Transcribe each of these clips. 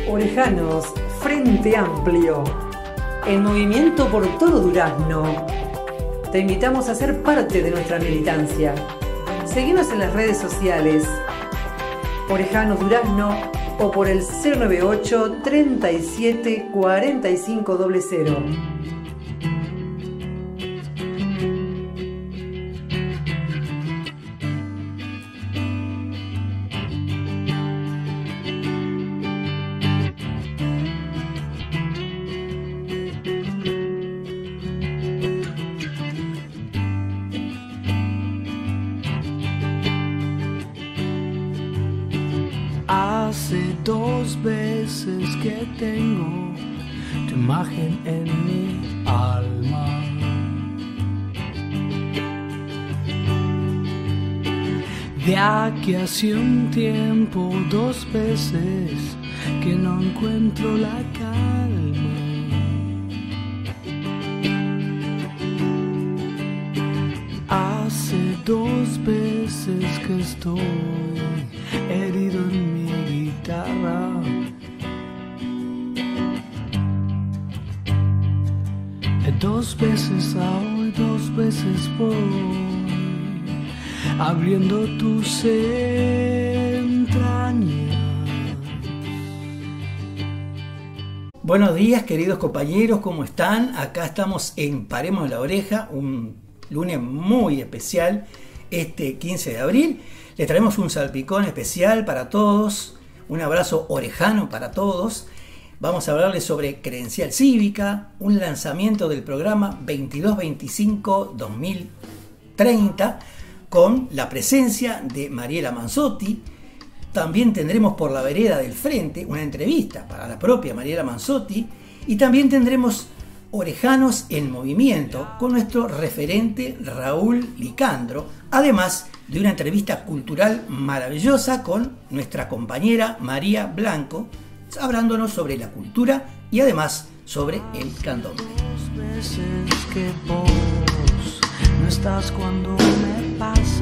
Orejanos, Frente Amplio, el movimiento por todo Durazno. Te invitamos a ser parte de nuestra militancia. Seguinos en las redes sociales, Orejanos Durazno, o por el 098 37 45 00. Hace 2 veces que tengo tu imagen en mi alma. De aquí hace un tiempo 2 veces que no encuentro la calma. Hace 2 veces que estoy herido en mi guitarra. De 2 veces a hoy, 2 veces voy abriendo tus entrañas. Buenos días, queridos compañeros, ¿cómo están? Acá estamos en Paremos la Oreja, un lunes muy especial, este 15 de abril. Les traemos un salpicón especial para todos, un abrazo orejano para todos. Vamos a hablarles sobre credencial cívica, un lanzamiento del programa 2225-2030 con la presencia de Mariela Manzotti. También tendremos por la vereda del frente una entrevista para la propia Mariela Manzotti y también tendremos Orejanos en Movimiento con nuestro referente Raúl Licandro, además de una entrevista cultural maravillosa con nuestra compañera María Blanco, hablándonos sobre la cultura y además sobre el candombe. 2 veces que vos no estás cuando me pasa.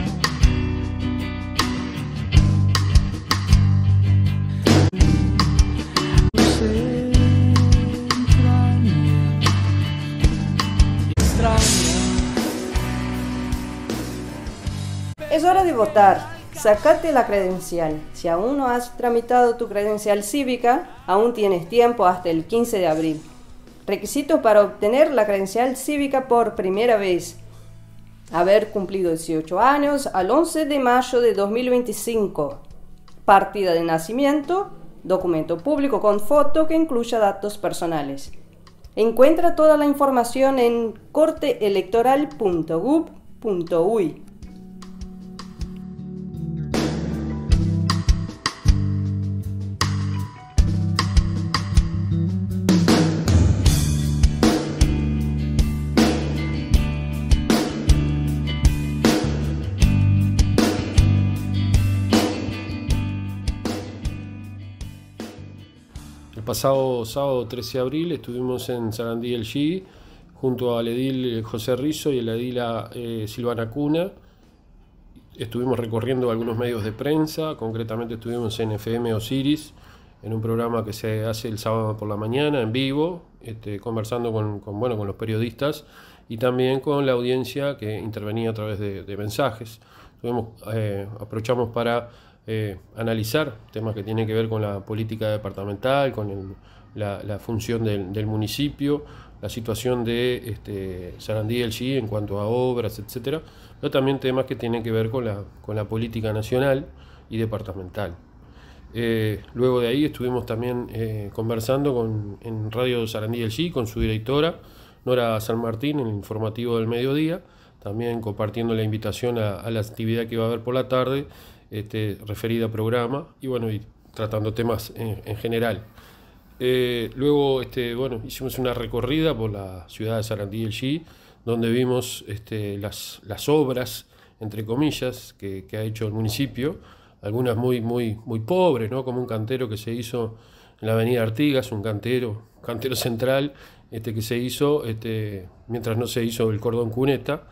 Es hora de votar. Sácate la credencial. Si aún no has tramitado tu credencial cívica, aún tienes tiempo hasta el 15 de abril. Requisitos para obtener la credencial cívica por primera vez: haber cumplido 18 años al 11 de mayo de 2025, partida de nacimiento, documento público con foto que incluya datos personales. Encuentra toda la información en corteelectoral.gov.uy. El pasado sábado 13 de abril estuvimos en Sarandí del G junto al edil José Rizzo y la edila Silvana Cuna. Estuvimos recorriendo algunos medios de prensa, concretamente estuvimos en FM Osiris, en un programa que se hace el sábado por la mañana en vivo, conversando con los periodistas y también con la audiencia que intervenía a través de mensajes. Aprovechamos para analizar temas que tienen que ver con la política departamental, con la función del municipio, la situación de Sarandí del G en cuanto a obras, etcétera, pero también temas que tienen que ver con la política nacional y departamental. Luego de ahí estuvimos también conversando en Radio Sarandí del G con su directora, Nora San Martín, en el informativo del mediodía, también compartiendo la invitación a la actividad que va a haber por la tarde, referida al programa y tratando temas en general. Luego hicimos una recorrida por la ciudad de Sarandí del G, donde vimos las obras, entre comillas, que ha hecho el municipio, algunas muy pobres, ¿no? Como un cantero que se hizo en la avenida Artigas, un cantero central que se hizo mientras no se hizo el cordón cuneta,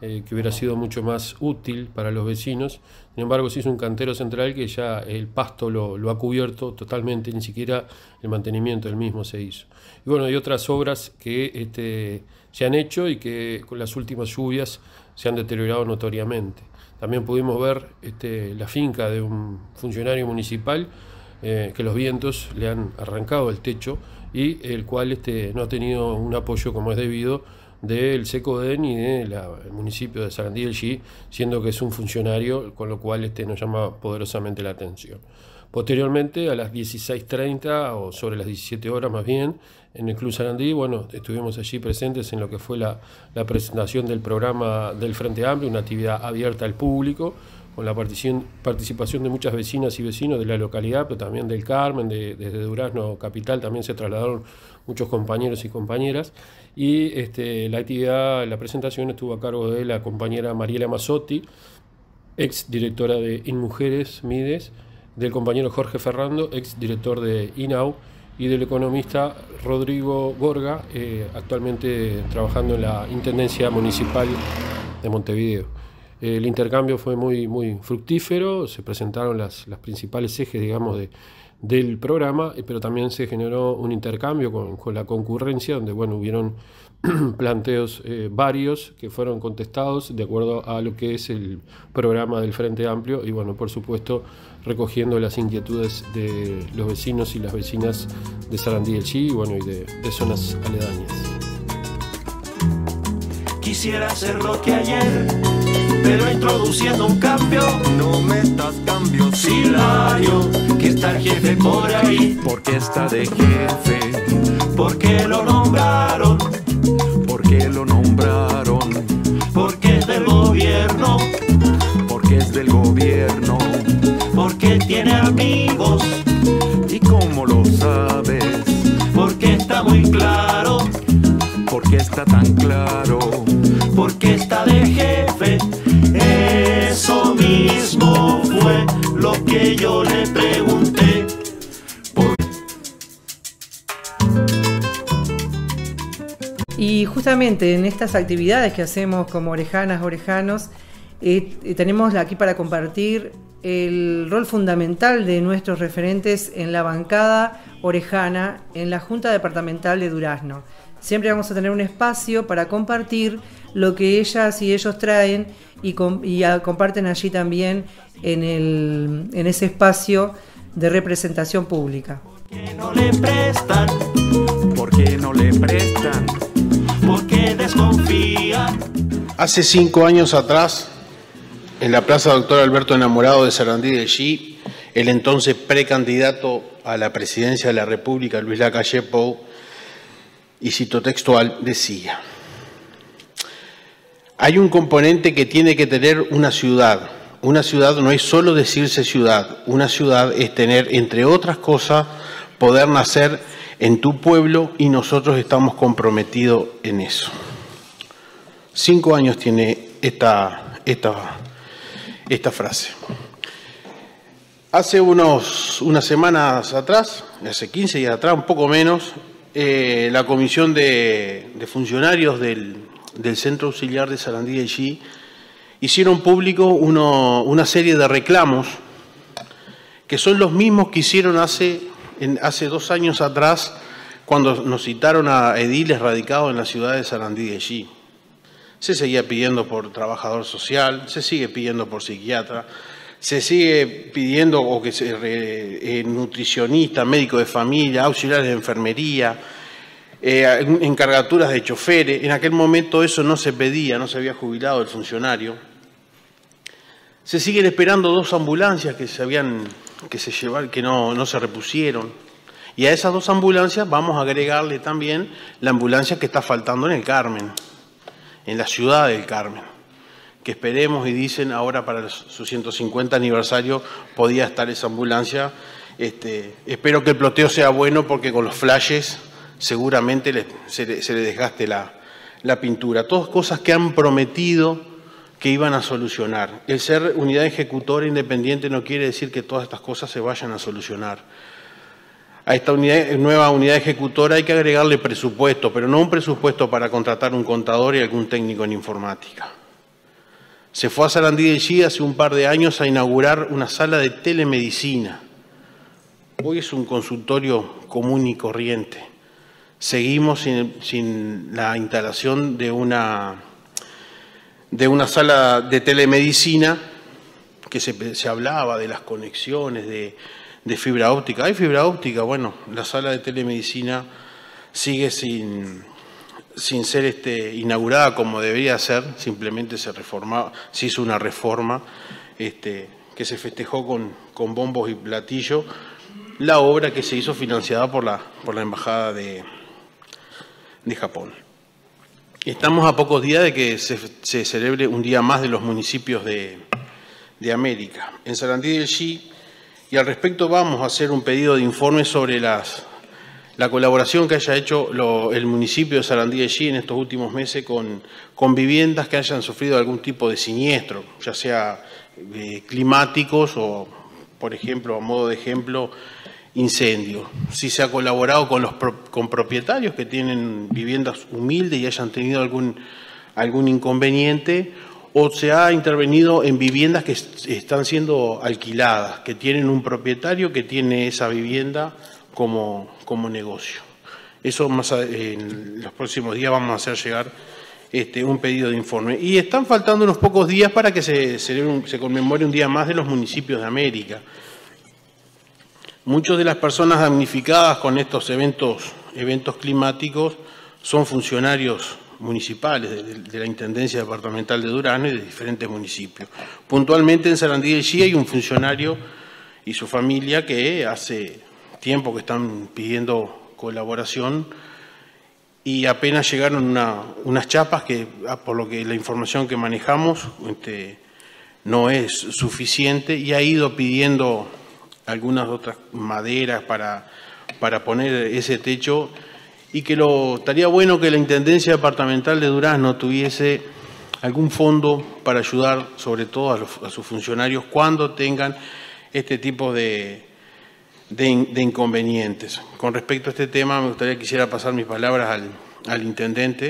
que hubiera sido mucho más útil para los vecinos. Sin embargo, se hizo un cantero central que ya el pasto lo ha cubierto totalmente, ni siquiera el mantenimiento del mismo se hizo. Y bueno, hay otras obras que se han hecho y que con las últimas lluvias se han deteriorado notoriamente. También pudimos ver la finca de un funcionario municipal que los vientos le han arrancado el techo y el cual no ha tenido un apoyo como es debido del SECODEN y del municipio de Sarandí del Xi, siendo que es un funcionario, con lo cual nos llama poderosamente la atención. Posteriormente, a las 16:30 o sobre las 17 horas más bien, en el Club Sarandí, bueno, estuvimos allí presentes en lo que fue la presentación del programa del Frente Amplio, una actividad abierta al público, con la participación de muchas vecinas y vecinos de la localidad, pero también del Carmen, desde Durazno Capital también se trasladaron muchos compañeros y compañeras, y la presentación estuvo a cargo de la compañera Mariela Mazzotti, ex directora de InMujeres Mides, del compañero Jorge Ferrando, ex director de INAU, y del economista Rodrigo Gorga, actualmente trabajando en la Intendencia Municipal de Montevideo. El intercambio fue muy fructífero, se presentaron las principales ejes, digamos, del programa, pero también se generó un intercambio con la concurrencia, donde bueno, hubieron planteos varios que fueron contestados de acuerdo a lo que es el programa del Frente Amplio y bueno, por supuesto, recogiendo las inquietudes de los vecinos y las vecinas de Sarandí del Xi y bueno, y de zonas aledañas. Quisiera hacer lo que ayer, pero introduciendo un cambio. No metas cambios, Hilario, que está el jefe por ahí. porque está de jefe, Porque lo nombraron, porque lo nombraron, porque es del gobierno, porque es del gobierno. porque tiene amigos, ¿Y cómo lo sabes? porque está muy claro, Porque está tan claro. porque está de jefe. Eso mismo fue lo que yo le pregunté. Y justamente en estas actividades que hacemos como orejanas, orejanos, tenemos aquí para compartir el rol fundamental de nuestros referentes en la bancada orejana en la Junta Departamental de Durazno. Siempre vamos a tener un espacio para compartir lo que ellas y ellos traen y comparten allí también en ese espacio de representación pública. Que no le prestan, ¿Por qué no le prestan? porque desconfían. Hace 5 años atrás, en la Plaza Doctor Alberto Enamorado de Sarandí del Xi, el entonces precandidato a la presidencia de la República, Luis Lacalle Pou, y cito textual, decía: hay un componente que tiene que tener una ciudad. Una ciudad no es solo decirse ciudad, una ciudad es tener, entre otras cosas, poder nacer en tu pueblo y nosotros estamos comprometidos en eso. 5 años tiene esta frase. Hace unas semanas atrás, hace 15 días atrás, un poco menos, la comisión de funcionarios del Centro Auxiliar de Sarandí del Xi hicieron público una serie de reclamos que son los mismos que hicieron hace 2 años atrás cuando nos citaron a ediles radicados en la ciudad de Sarandí del Xi. Se seguía pidiendo por trabajador social, se sigue pidiendo por psiquiatra, se sigue pidiendo nutricionista, médico de familia, auxiliares de enfermería, encargaturas de choferes. En aquel momento eso no se pedía, no se había jubilado el funcionario. Se siguen esperando 2 ambulancias que no se repusieron. Y a esas 2 ambulancias vamos a agregarle también la ambulancia que está faltando en el Carmen, en la ciudad del Carmen, que esperemos y dicen ahora para su 150 aniversario podía estar esa ambulancia. Espero que el ploteo sea bueno porque con los flashes seguramente se le desgaste la pintura. Todas cosas que han prometido que iban a solucionar. El ser unidad ejecutora independiente no quiere decir que todas estas cosas se vayan a solucionar. A esta nueva unidad ejecutora hay que agregarle presupuesto, pero no un presupuesto para contratar un contador y algún técnico en informática. se fue a Sarandí del Chi hace un par de años a inaugurar una sala de telemedicina. Hoy es un consultorio común y corriente. Seguimos sin la instalación de una sala de telemedicina, que se hablaba de las conexiones de fibra óptica. ¿Hay fibra óptica? Bueno, la sala de telemedicina sigue sin ser inaugurada como debería ser. Simplemente se hizo una reforma que se festejó con bombos y platillos la obra que se hizo financiada por la Embajada de Japón. Estamos a pocos días de que se celebre un día más de los municipios de América en Sarandí del Chi, y al respecto vamos a hacer un pedido de informe sobre la colaboración que haya hecho el municipio de Sarandí del Chi en estos últimos meses con viviendas que hayan sufrido algún tipo de siniestro, ya sea climáticos o, por ejemplo, a modo de ejemplo, incendios. Si se ha colaborado con propietarios que tienen viviendas humildes y hayan tenido algún inconveniente, o se ha intervenido en viviendas que están siendo alquiladas, que tienen un propietario que tiene esa vivienda como negocio. Eso en los próximos días vamos a hacer llegar un pedido de informe. Y están faltando unos pocos días para que se conmemore un día más de los municipios de América. Muchas de las personas damnificadas con estos eventos climáticos son funcionarios municipales de la Intendencia Departamental de Durazno y de diferentes municipios. Puntualmente en Sarandí del Chi hay un funcionario y su familia que hace tiempo que están pidiendo colaboración, y apenas llegaron unas chapas que, por lo que la información que manejamos, no es suficiente, y ha ido pidiendo algunas otras maderas para poner ese techo, y que estaría bueno que la Intendencia Departamental de Durazno tuviese algún fondo para ayudar sobre todo a sus funcionarios cuando tengan este tipo de inconvenientes. Con respecto a este tema, me gustaría que quisiera pasar mis palabras al intendente.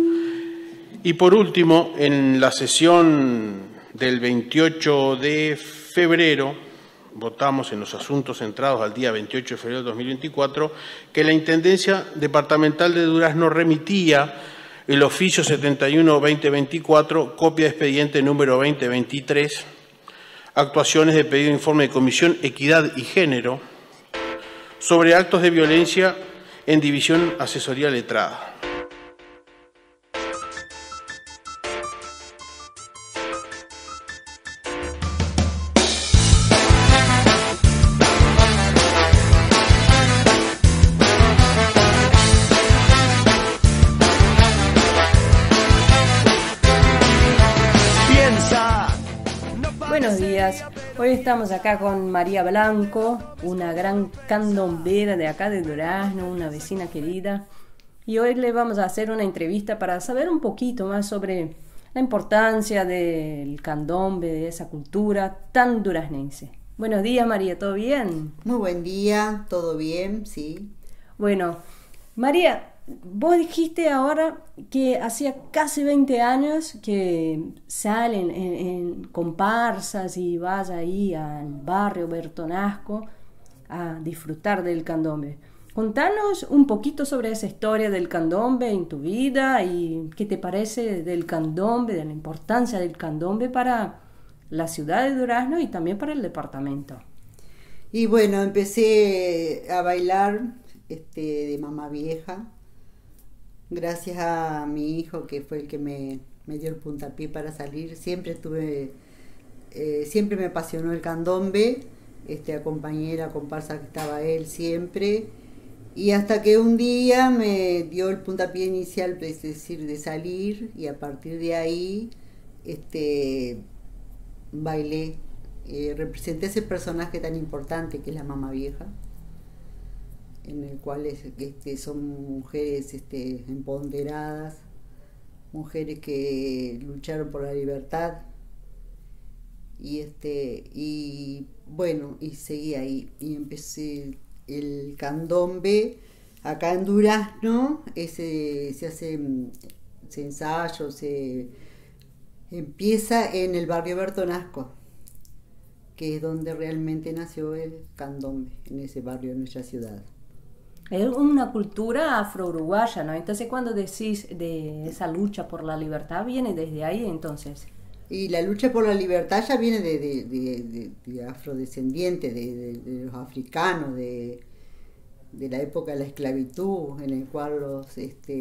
Y por último, en la sesión del 28 de febrero, votamos en los asuntos centrados al día 28 de febrero de 2024, que la Intendencia Departamental de Durazno remitía el oficio 71-2024, copia de expediente número 2023, actuaciones de pedido de informe de Comisión Equidad y Género, sobre actos de violencia en División Asesoría Letrada. Buenos días, hoy estamos acá con María Blanco, una gran candombera de acá de Durazno, una vecina querida, y hoy le vamos a hacer una entrevista para saber un poquito más sobre la importancia del candombe, de esa cultura tan duraznense. Buenos días, María, ¿todo bien? Muy buen día, todo bien, sí. Bueno, María, vos dijiste ahora que hacía casi 20 años que salen en comparsas y vas ahí al barrio Bertonasco a disfrutar del candombe. Contanos un poquito sobre esa historia del candombe en tu vida y qué te parece del candombe, de la importancia del candombe para la ciudad de Durazno y también para el departamento. Y bueno, empecé a bailar de mamá vieja, gracias a mi hijo que fue el que me dio el puntapié para salir. Siempre me apasionó el candombe, acompañé la comparsa que estaba él siempre, y hasta que un día me dio el puntapié inicial, es decir, de salir, y a partir de ahí bailé, representé ese personaje tan importante que es la mamá vieja, en el cual son mujeres empoderadas, mujeres que lucharon por la libertad, y bueno, y seguí ahí, y empecé el candombe acá en Durazno. Se hacen ensayos, Empieza en el barrio Bertonasco, que es donde realmente nació el candombe, en ese barrio de nuestra ciudad. Es una cultura afro-uruguaya, ¿no? Entonces, cuando decís de esa lucha por la libertad, viene desde ahí, entonces. Y la lucha por la libertad ya viene de afrodescendientes, de los africanos, de la época de la esclavitud, en el cual los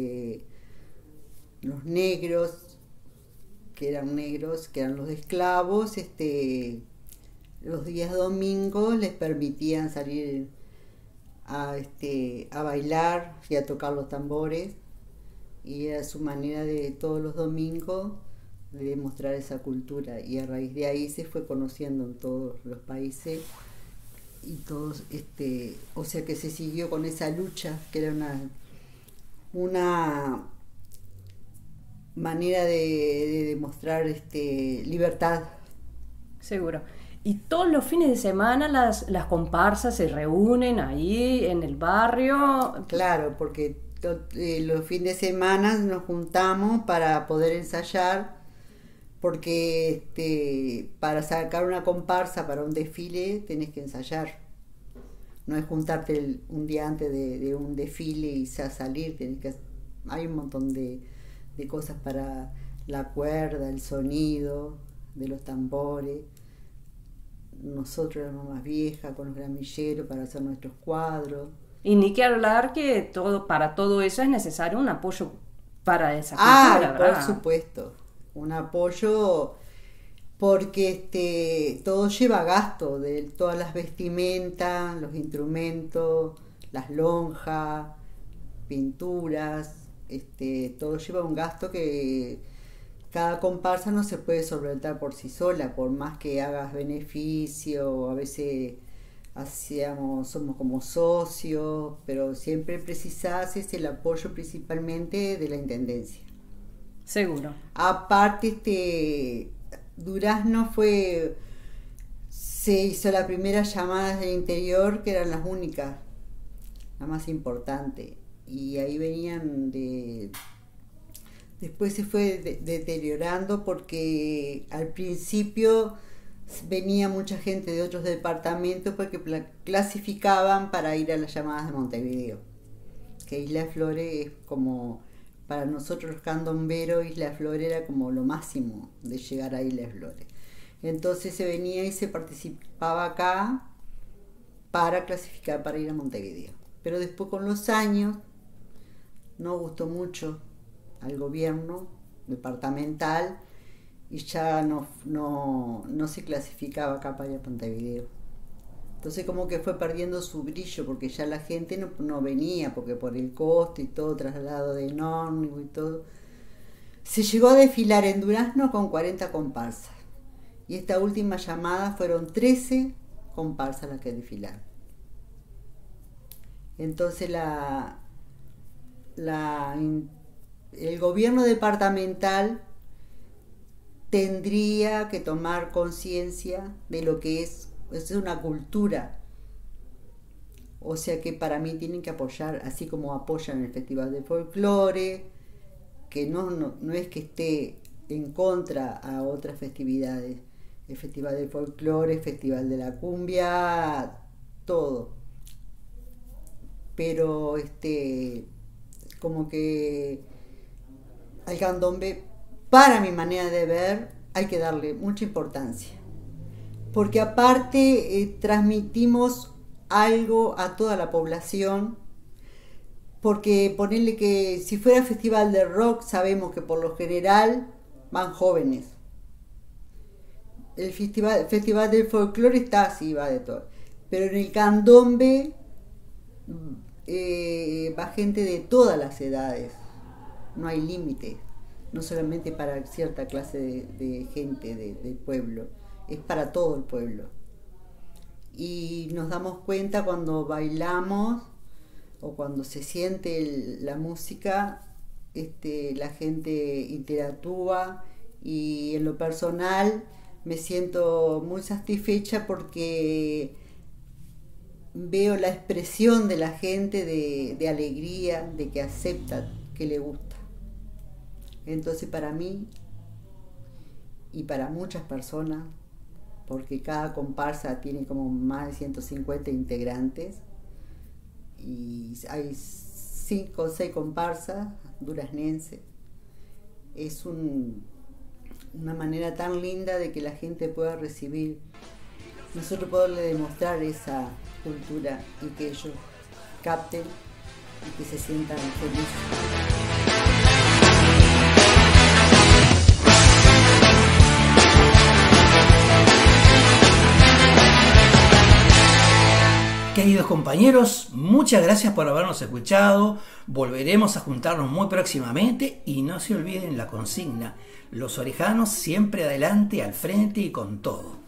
negros, que eran los esclavos, los días domingos les permitían salir a bailar y a tocar los tambores, y era su manera de todos los domingos de demostrar esa cultura, y a raíz de ahí se fue conociendo en todos los países y todos, o sea que se siguió con esa lucha, que era una manera de demostrar libertad. Seguro. Y todos los fines de semana las comparsas se reúnen ahí en el barrio. Claro, porque los fines de semana nos juntamos para poder ensayar, porque para sacar una comparsa para un desfile tenés que ensayar. No es juntarte un día antes de un desfile y salir, hay un montón de cosas para la cuerda, el sonido de los tambores. Nosotros éramos más viejas con los gramilleros para hacer nuestros cuadros. Y ni que hablar que para todo eso es necesario un apoyo para esa cultura, ¿verdad? Por supuesto, un apoyo, porque todo lleva gasto, de todas las vestimentas, los instrumentos, las lonjas, pinturas, todo lleva un gasto que cada comparsa no se puede solventar por sí sola, por más que hagas beneficio, a veces somos como socios, pero siempre precisás el apoyo principalmente de la Intendencia. Seguro. Aparte, Durazno se hizo las primeras llamadas del interior, que eran las únicas, la más importante, y ahí venían después se fue deteriorando, porque al principio venía mucha gente de otros departamentos porque clasificaban para ir a las llamadas de Montevideo, que Isla Flores es como, para nosotros los candomberos, Isla Flores era como lo máximo de llegar a Isla Flores. Entonces se venía y se participaba acá para clasificar para ir a Montevideo. Pero después, con los años, no gustó mucho al gobierno departamental y ya no se clasificaba acá para ir a Montevideo. Entonces como que fue perdiendo su brillo, porque ya la gente no venía, porque por el costo y todo, traslado de ómnibus y todo. Se llegó a desfilar en Durazno con 40 comparsas, y esta última llamada fueron 13 comparsas las que desfilaron. Entonces el gobierno departamental tendría que tomar conciencia de lo que es una cultura. O sea que para mí tienen que apoyar, así como apoyan el Festival de Folclore, que no es que esté en contra a otras festividades. El Festival de Folclore, el Festival de la Cumbia, todo. Pero como que al candombe, para mi manera de ver, hay que darle mucha importancia, porque aparte transmitimos algo a toda la población, porque ponerle que si fuera festival de rock, sabemos que por lo general van jóvenes. El festival del folclore está así, va de todo, pero en el candombe va gente de todas las edades, no hay límite, no solamente para cierta clase de gente del pueblo, es para todo el pueblo. Y nos damos cuenta cuando bailamos o cuando se siente la música, la gente interactúa, y en lo personal me siento muy satisfecha porque veo la expresión de la gente de alegría, de que acepta, que le gusta. Entonces para mí y para muchas personas, porque cada comparsa tiene como más de 150 integrantes y hay 5 o 6 comparsas duraznenses. Es una manera tan linda de que la gente pueda recibir, nosotros poderle demostrar esa cultura y que ellos capten y que se sientan felices. Queridos compañeros, muchas gracias por habernos escuchado. Volveremos a juntarnos muy próximamente y no se olviden la consigna: los orejanos siempre adelante, al frente y con todo.